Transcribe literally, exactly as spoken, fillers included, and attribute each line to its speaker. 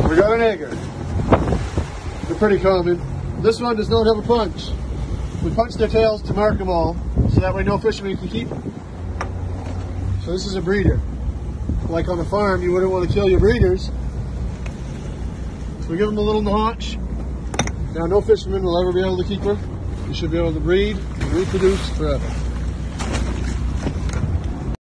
Speaker 1: we got an egger. They're pretty common. This one does not have a punch. We punch their tails to mark them all, so that way no fisherman can keep them. So this is a breeder. Like on a farm, you wouldn't want to kill your breeders. So we give them a little notch. Now no fisherman will ever be able to keep her. You should be able to breed and reproduce forever.